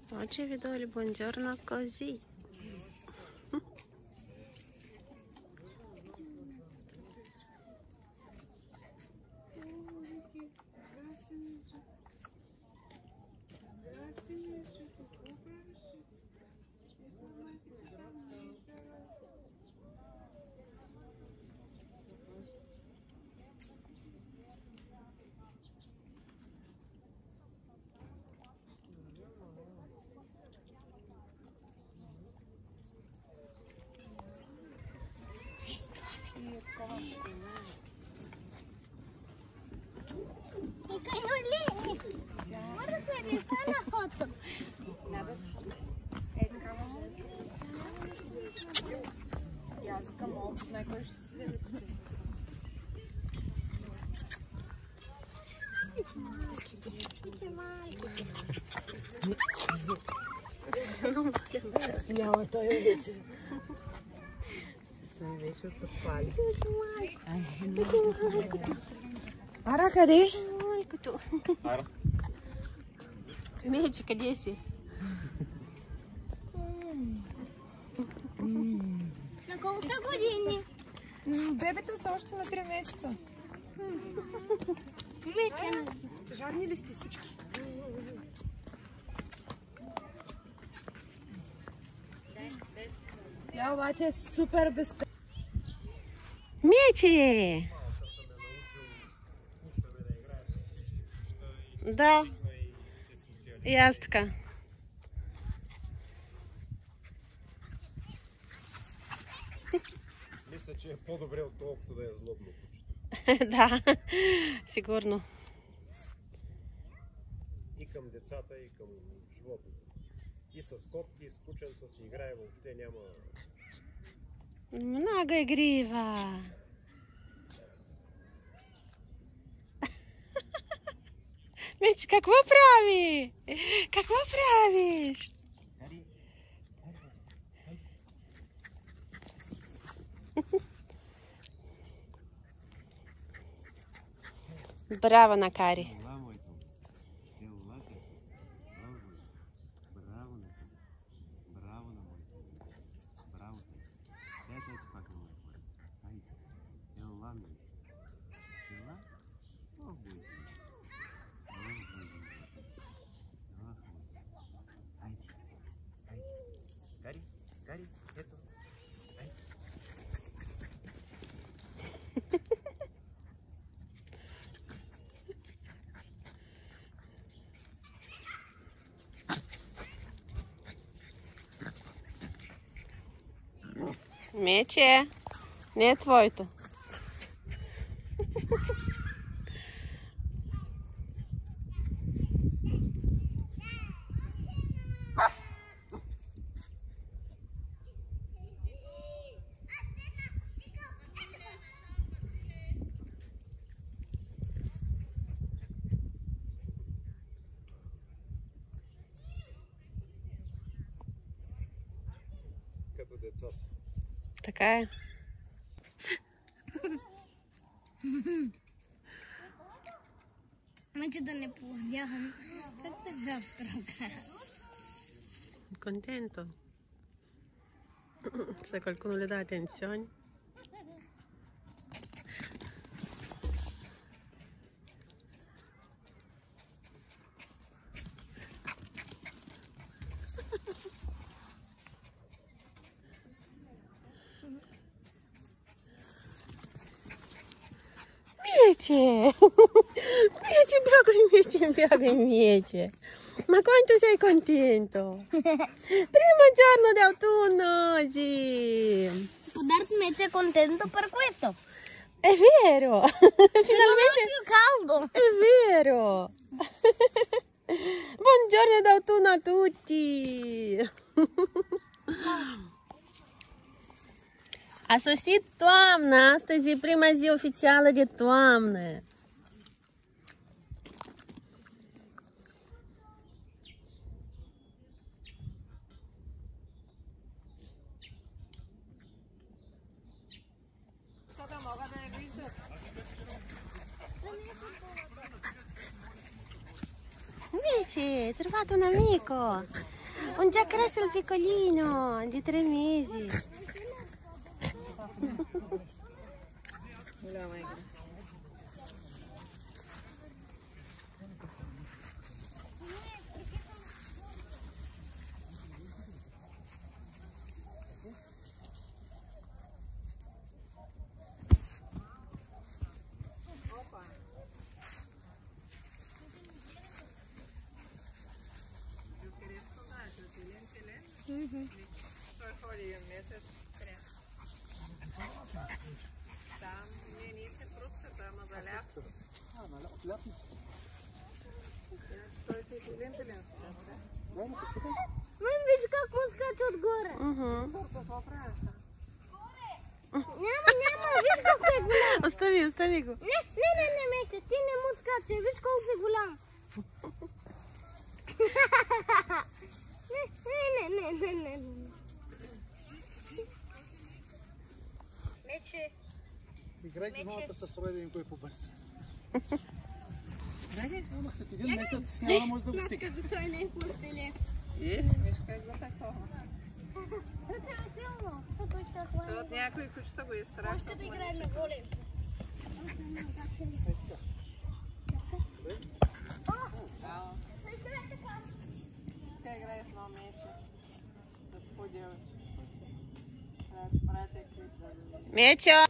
Oggi vi do il buongiorno così. Guarda quelli, fa una foto. Аз викам, някой ще се лекоти. Няма, той е вече. Той вече отпали. Ара, къде? Ара. Мечи, къде си? На колко години? Бебета са още на 3 месеца. Мече. Жадни ли сте всички? Тя обаче е супер безпечна. Мечи! Да. И аз така. Мисля, че е по-добре отколкото да е злобно кучето. Да, сигурно. И към децата, и към животните. И с котки, и с кученца си играе, въобще няма... Много игрива. Мечи, какво прави? Какво правиш? Браво на Кари. Кари, ето. Мече, не е твоето. Като деца си. Така е. Мъче да не поводявам. Как така втрага? Contento. Se qualcuno le dà attenzione. Mete! Mete, bega in Mete! Ma quanto sei contento? Primo giorno d'autunno oggi! Può darti Mece contento per questo? È vero! Finalmente Non è più caldo! è vero! Buongiorno d'autunno a tutti! A sosit toamna! Astăzi e prima zi oficială de toamnă! Invece, hai trovato un amico! Un già cresce il piccolino di 3 mesi. Мам, видишь, как он скачет горы? Няма, видишь, как е голям. Остави го. Не, Мече, ти не му скача, виж колко си голям. Не. Мече. Играйте малата с Рой да им кой по-бърз. Ама след един месец няма да може да го стига. Като той не е в постеле. Това е силно. От някои кучета го е страх. Може да играем на волей. Тя играе с едно мече. Да по-девоче. Мечо!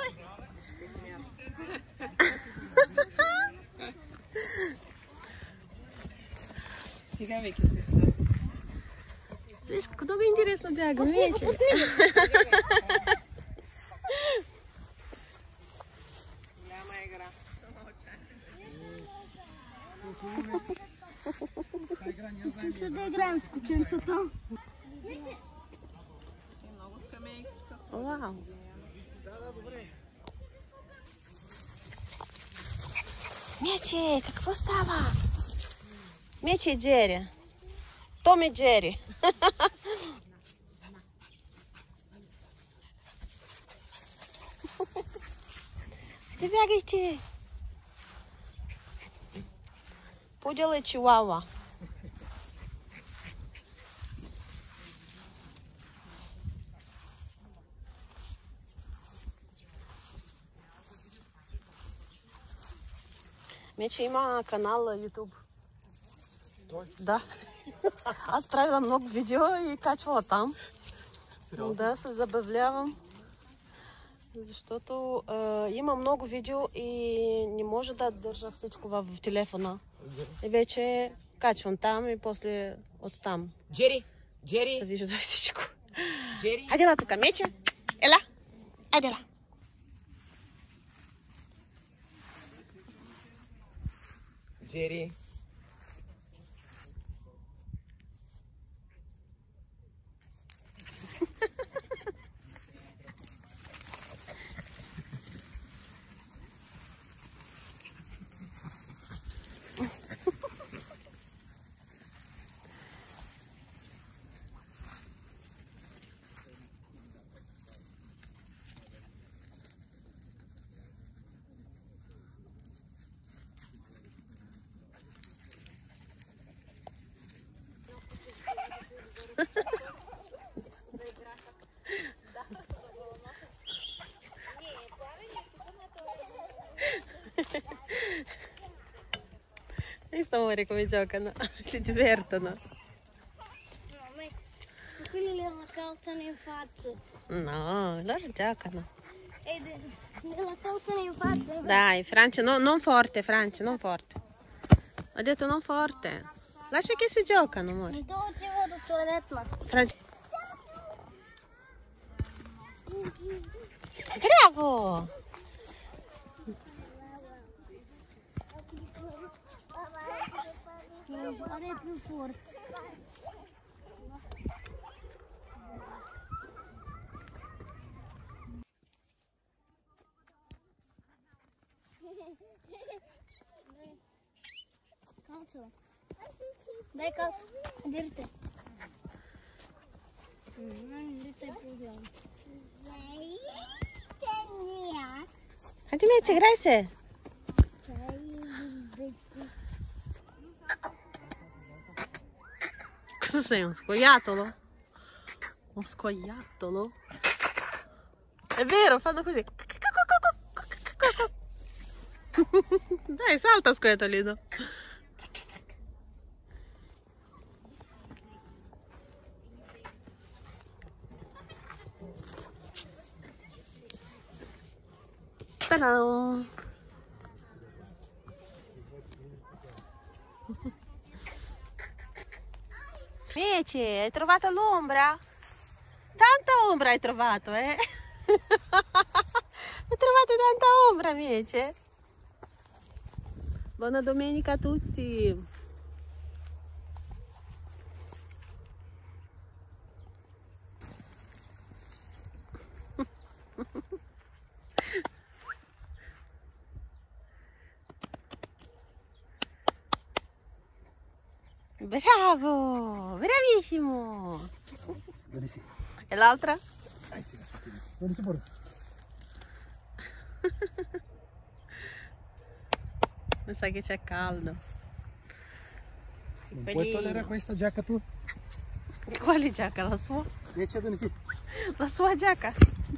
Сега веки се става. Виж, много интересно бяга, Мече. Голяма игра. Искаш ли да играем с кученцата? И много скамейки. Вау! Мече, какво става? Мече и Джери. Том и Джери. Хайде бягайте. Пудел и Чиуауа. Мече има канал YouTube. Да. Аз правила много видео и качвала там. Сериозно? Да, се забавлявам. Защото има много видео и не може да държа всичко в телефона. И вече качвам там и после от там. Джери! Се вижда всичко. Джери! Айде ла тук, Мече! Ела! Айде ла! Джери! Visto amore come giocano? Si divertono. Quelli la calciano in faccia. No, loro giocano. La calciano in faccia. Dai, Francia, non forte, Francia, non forte. Ho detto non forte. Lascia che si giocano, amore. То ти вода в туалетна. Francia. Bravo! Are più forte. Calcio. Dai calcio. Dirte. Non dirte più. Hadi Mete, играй се. Cosa sei? Un scoiattolo? Un scoiattolo? È vero, fanno così. Dai, salta scoiattolino. Ta-da! Mieci, hai trovato l'ombra? Tanta ombra hai trovato, eh? Hai trovato tanta ombra, Mieci. Buona domenica a tutti. Bravo, bravissimo. E l'altra? Mi sa che c'è caldo. Non puoi togliere questa giacca tu? Quale giacca? La sua? Invece dove sei? La sua giacca?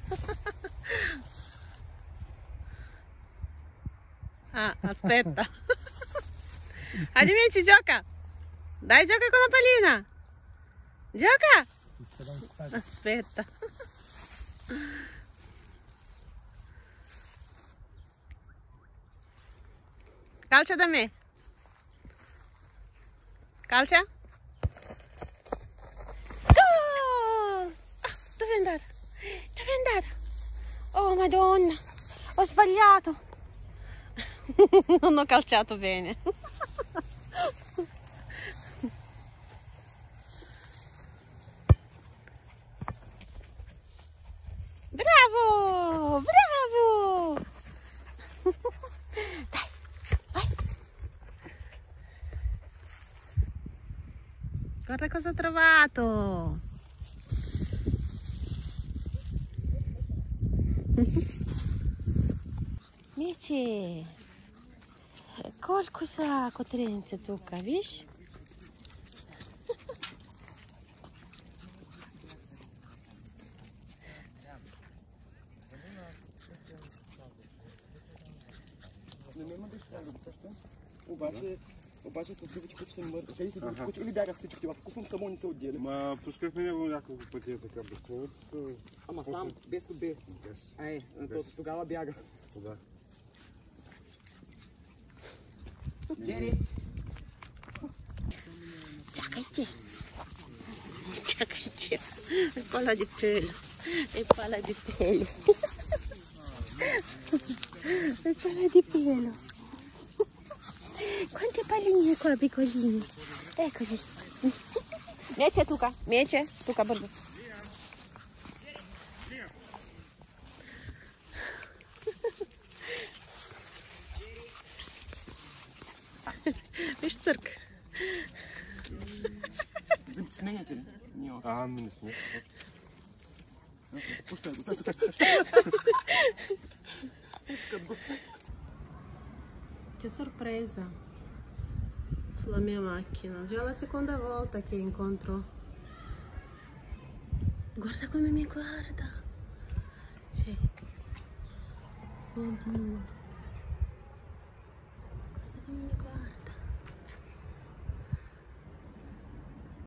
Ah, aspetta. Adimici, gioca! Dai, gioca con la pallina! Gioca! Aspetta. Calcia da me. Calcia. Gol! Ah, dove è andata? Dove è andata? Oh, Madonna! Ho sbagliato. Non ho calciato bene. Bravo! Bravo! Dai, vai! Guarda cosa ho trovato! Amici, колко котрените тук, виж? Обаче с другите, които ще ни мърдат, или бягах всичките, в купом само не се отделя. Ма пускахме него няколко пъти така безпълно. Ама сам, без отбе. Ай, тогава бяга. Да. Джери! Чакайте! Чакайте! È palla di pelo! È palla di pelo! È palla di pelo! Quante palline qua piccoline! Eccoli! Miece, Tuca, bordo! Виж цирк. Сменяте ли? Ами не сме. Пускай го. Искат го. Che sorpresa sulla mia macchina. Già la seconda volta che incontro. Guarda come mi guarda. Cioè. Oddio. Guarda come mi guarda.